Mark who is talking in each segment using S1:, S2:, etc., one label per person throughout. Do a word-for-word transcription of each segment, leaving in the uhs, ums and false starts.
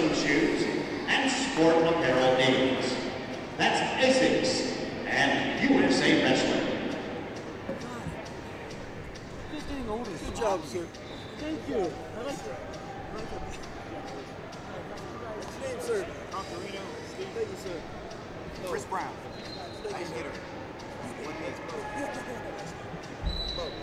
S1: wrestling shoes, and sport apparel needs. That's Essex and U S A Wrestling.
S2: Good job, sir. Thank you. I like that. What's your name, sir?
S3: Contarino.
S2: Thank you, sir. No.
S3: Chris Brown. Nice hitter. One next Bo. Bo.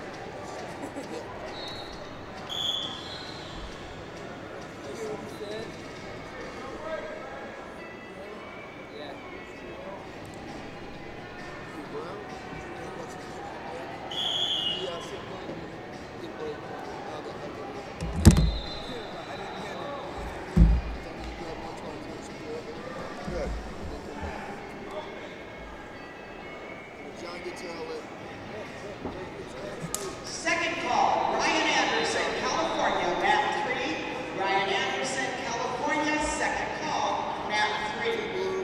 S4: Second call, Ryan Anderson, California, mat three. Ryan Anderson, California, second call, mat three.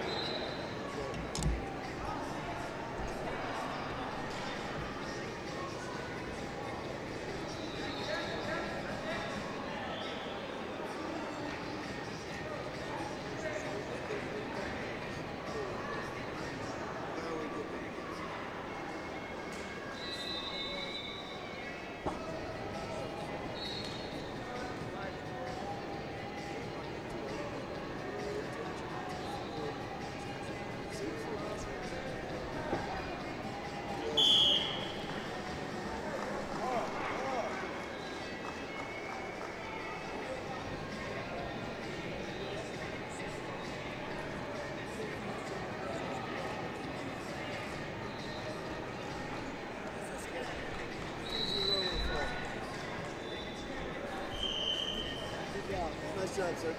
S2: Nice job, sir.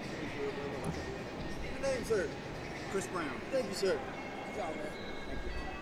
S2: Your name, sir?
S3: Chris Brown.
S2: Thank you, sir. Good job, man. Thank you.